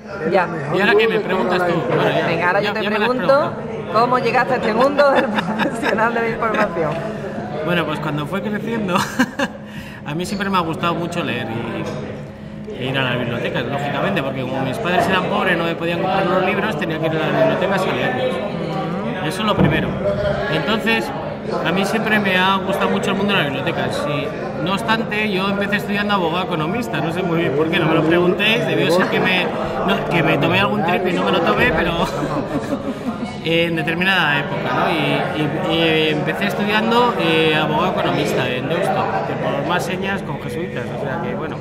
Ya. Y ahora que me preguntas tú. Bueno, ya, Venga, ahora yo te pregunto cómo llegaste a este mundo del profesional de la información. Bueno, pues cuando fue creciendo, a mí siempre me ha gustado mucho leer e ir a las bibliotecas, lógicamente, porque como mis padres eran pobres, no me podían comprar los libros, tenía que ir a las bibliotecas a leerlos. Eso es lo primero. Entonces, a mí siempre me ha gustado mucho el mundo de las bibliotecas. Y, no obstante, yo empecé estudiando abogado economista, no sé muy bien por qué, no me lo preguntéis, debió ser que me tomé algún trip y no me lo tomé, pero en determinada época, ¿no? Y empecé estudiando abogado economista en Deusto, que por más señas con jesuitas, o sea que bueno.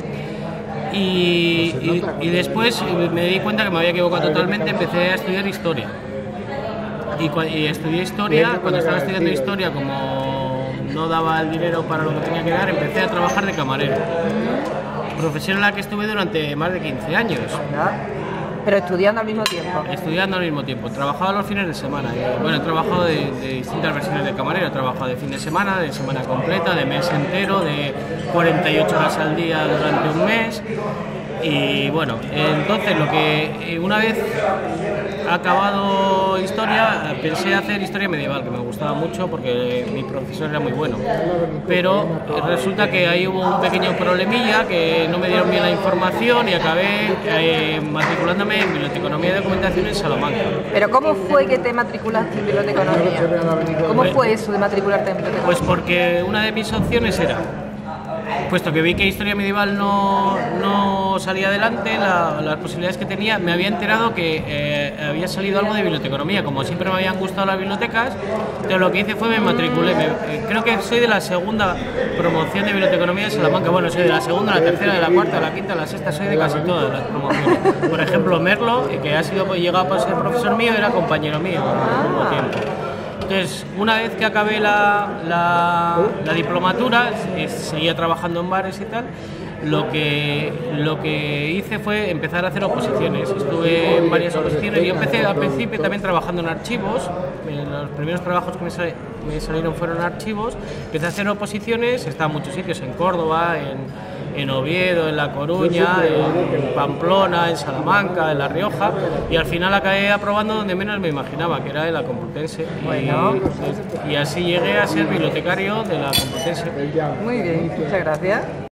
Y después me di cuenta que me había equivocado totalmente, empecé a estudiar historia. Y estudié historia, cuando estaba estudiando historia, como no daba el dinero para lo que tenía que dar, empecé a trabajar de camarero. Profesión en la que estuve durante más de 15 años. Pero estudiando al mismo tiempo. Estudiando al mismo tiempo. Trabajaba los fines de semana. Bueno, he trabajado de distintas versiones de camarero. He trabajado de fin de semana completa, de mes entero, de 48 horas al día durante un mes. Y bueno, entonces una vez acabado historia, pensé hacer historia medieval, que me gustaba mucho porque mi profesor era muy bueno. Pero resulta que ahí hubo un pequeño problemilla, que no me dieron bien la información y acabé matriculándome en biblioteconomía y documentación en Salamanca. ¿Pero cómo fue que te matriculaste en biblioteconomía? ¿Cómo fue eso de matricularte en biblioteconomía? Pues porque una de mis opciones era, puesto que vi que historia medieval no salía adelante, las posibilidades que tenía, me había enterado que había salido algo de biblioteconomía. Como siempre me habían gustado las bibliotecas, entonces lo que hice fue me matriculé. Creo que soy de la segunda promoción de biblioteconomía de Salamanca. Bueno, soy de la segunda, la tercera, de la cuarta, de la quinta, de la sexta, soy de casi todas las promociones. Por ejemplo, Merlo, que ha llegado a ser profesor mío, era compañero mío al mismo tiempo. Entonces, una vez que acabé la diplomatura, seguía trabajando en bares y tal, lo que hice fue empezar a hacer oposiciones. Estuve en varias oposiciones y empecé al principio también trabajando en archivos. Los primeros trabajos que me salieron fueron archivos. Empecé a hacer oposiciones, estaba en muchos sitios, en Córdoba, en Oviedo, en La Coruña, en Pamplona, en Salamanca, en La Rioja, y al final acabé aprobando donde menos me imaginaba, que era en la Complutense. Y así llegué a ser bibliotecario de la Complutense. Muy bien, muchas gracias.